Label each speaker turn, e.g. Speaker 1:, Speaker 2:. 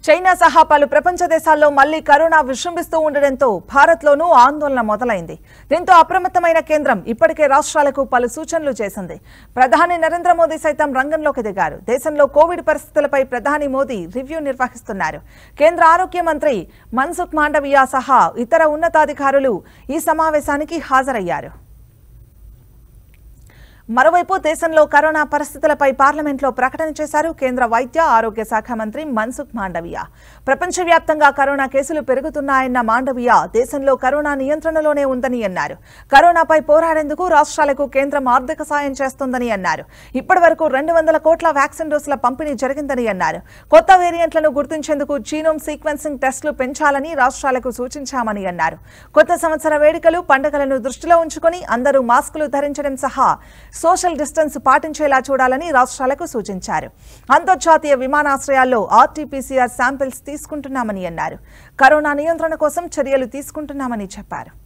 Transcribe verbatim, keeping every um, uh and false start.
Speaker 1: China సహా పలు ప్రపంచ దేశాల్లో మళ్లీ కరోనా విజృంభిస్తూ ఉండడంతో భారత్లోనూ ఆందోళన మొదలైంది. దీంతో అప్రమత్తమైన కేంద్రం ఇప్పటికే రాష్ట్రాలకు పలు సూచనలు చేసింది. ప్రధాని నరేంద్ర మోదీ సైతం రంగంలోకి దిగారు. దేశంలో కోవిడ్ పరిస్థితులపై ప్రధాని మోదీ రివ్యూ నిర్వహిస్తున్నారు. కేంద్ర ఆరోగ్య మంత్రి మన్సుఖ్ మాండవియా సహా ఇతర ఉన్నతాధికారులు ఈ సమావేశానికి హాజరయ్యారు. మరోవైపు దేశంలో కరోనా పరిస్థితులపై పార్లమెంట్లో ప్రకటన చేశారు కేంద్ర వైద్య ఆరోగ్య శాఖ మంత్రి మన్సుఖ్ మాండవియా. ప్రపంచవ్యాప్తంగా కరోనా కేసులు పెరుగుతున్నాయన్న మాండవియా దేశంలో కరోనా నియంత్రణలోనే ఉందని అన్నారు. కరోనాపై పోరాడేందుకు రాష్ట్రాలకు కేంద్రం ఆర్థిక సాయం చేస్తోందని అన్నారు. ఇప్పటి వరకు రెండు వందల కోట్ల వ్యాక్సిన్ డోసుల పంపిణీ జరిగిందని అన్నారు. కొత్త వేరియంట్లను గుర్తించేందుకు జీనోమ్ సీక్వెన్సింగ్ టెస్టులు పెంచాలని రాష్ట్రాలకు సూచించామని అన్నారు. కొత్త సంవత్సర వేడుకలు పండుగలను దృష్టిలో ఉంచుకుని అందరూ మాస్కులు ధరించడం సహా సోషల్ డిస్టెన్స్ పాటించేలా చూడాలని రాష్ట్రాలకు సూచించారు. అంతర్జాతీయ విమానాశ్రయాల్లో ఆర్టీపీసీఆర్ శాంపిల్స్ తీసుకుంటున్నామని అన్నారు. కరోనా నియంత్రణ కోసం చర్యలు తీసుకుంటున్నామని చెప్పారు.